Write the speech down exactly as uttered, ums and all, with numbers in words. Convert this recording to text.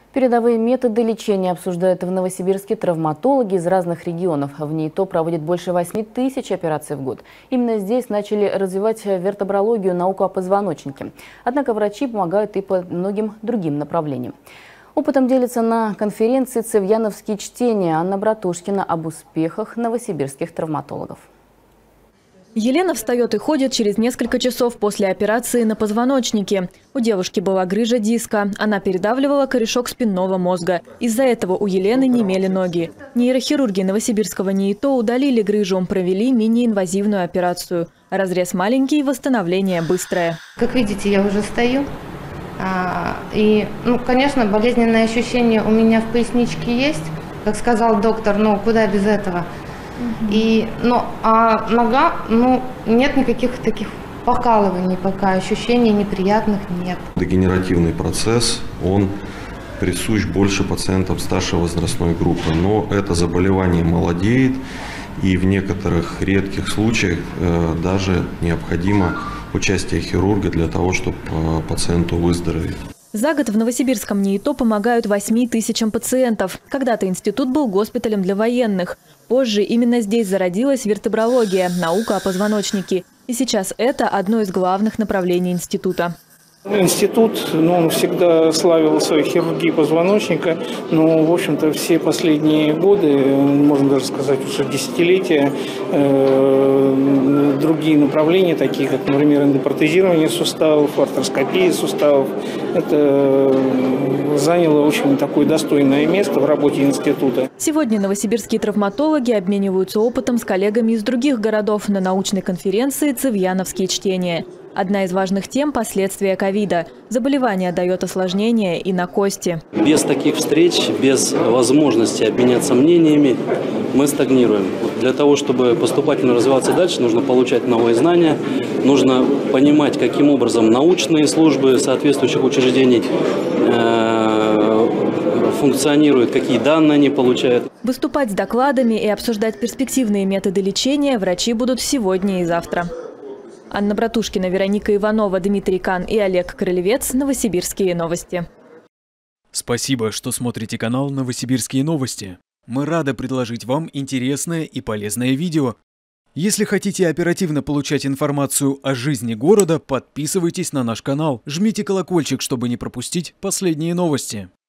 Передовые методы лечения обсуждают в Новосибирске травматологи из разных регионов. В НИИТО проводят больше восьми тысяч операций в год. Именно здесь начали развивать вертебрологию, науку о позвоночнике. Однако врачи помогают и по многим другим направлениям. Опытом делится на конференции «Цивьяновские чтения» Анна Братушкина об успехах новосибирских травматологов. Елена встает и ходит через несколько часов после операции на позвоночнике. У девушки была грыжа диска. Она передавливала корешок спинного мозга. Из-за этого у Елены немели ноги. Нейрохирурги Новосибирского НИИТО удалили грыжу, провели мини-инвазивную операцию. Разрез маленький, восстановление быстрое. Как видите, я уже стою. И, ну, конечно, болезненные ощущения у меня в поясничке есть. Как сказал доктор, ну куда без этого. И, ну, а нога, ну, нет никаких таких покалываний пока, ощущений неприятных нет. Дегенеративный процесс, он присущ больше пациентам старшей возрастной группы, но это заболевание молодеет, и в некоторых редких случаях э, даже необходимо участие хирурга для того, чтобы э, пациенту выздороветь. За год в Новосибирском НИИТО помогают восьми тысячам пациентов. Когда-то институт был госпиталем для военных. Позже именно здесь зародилась вертебрология, наука о позвоночнике. И сейчас это одно из главных направлений института. Институт, ну, он всегда славился хирургией позвоночника, но, в общем-то, все последние годы, можно даже сказать, уже десятилетия, э, другие направления, такие как, например, эндопротезирование суставов, артроскопия суставов, это заняло очень такое достойное место в работе института. Сегодня новосибирские травматологи обмениваются опытом с коллегами из других городов на научной конференции «Цивьяновские чтения». Одна из важных тем – последствия ковида. Заболевание дает осложнения и на кости. Без таких встреч, без возможности обменяться мнениями мы стагнируем. Для того, чтобы поступательно развиваться дальше, нужно получать новые знания, нужно понимать, каким образом научные службы соответствующих учреждений функционируют, какие данные они получают. Выступать с докладами и обсуждать перспективные методы лечения врачи будут сегодня и завтра. Анна Братушкина, Вероника Иванова, Дмитрий Кан и Олег Крылевец. Новосибирские новости. Спасибо, что смотрите канал «Новосибирские новости». Мы рады предложить вам интересное и полезное видео. Если хотите оперативно получать информацию о жизни города, подписывайтесь на наш канал, жмите колокольчик, чтобы не пропустить последние новости.